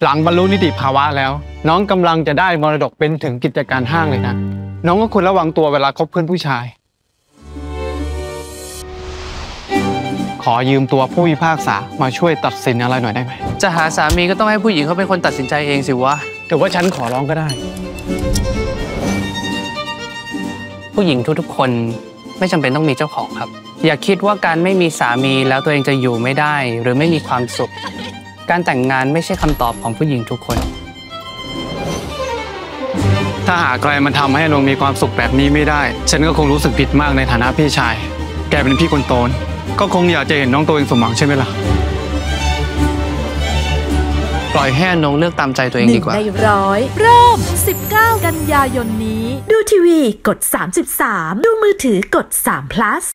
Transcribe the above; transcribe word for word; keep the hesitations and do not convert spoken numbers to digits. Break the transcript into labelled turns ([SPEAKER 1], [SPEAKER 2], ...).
[SPEAKER 1] หลังบรรลุนิติภาวะแล้วน้องกำลังจะได้มรดกเป็นถึงกิจการห้างเลยนะน้องก็ควรระวังตัวเวลาคบเพื่อนผู้ชายขอยืมตัวผู้พิพากษามาช่วยตัดสินอะไรหน่อยได้ไหม
[SPEAKER 2] จะหาสามีก็ต้องให้ผู้หญิงเขาเป็นคนตัดสินใจเองสิวะ
[SPEAKER 1] ถือว่าฉันขอร้องก็ได้
[SPEAKER 2] ผู้หญิงทุกๆคนไม่จำเป็นต้องมีเจ้าของครับอย่าคิดว่าการไม่มีสามีแล้วตัวเองจะอยู่ไม่ได้หรือไม่มีความสุขการแต่งงานไม่ใช่คำตอบของผู้หญิงทุกคน
[SPEAKER 1] ถ้าหากใครมันทำให้นงมีความสุขแบบนี้ไม่ได้ฉันก็คงรู้สึกผิดมากในฐานะพี่ชายแกเป็นพี่คนโตก็คงอยากจะเห็นน้องตัวเองสมหวังใช่ไหมล่ะ
[SPEAKER 2] ปล่อยให้นงเลือกตามใจตัวเองดีกว่า
[SPEAKER 3] หนึ่งในร้อยเริ่มสิบเก้ากันยายนนี้ดูทีวีกดสามสิบสามดูมือถือกดสาม plus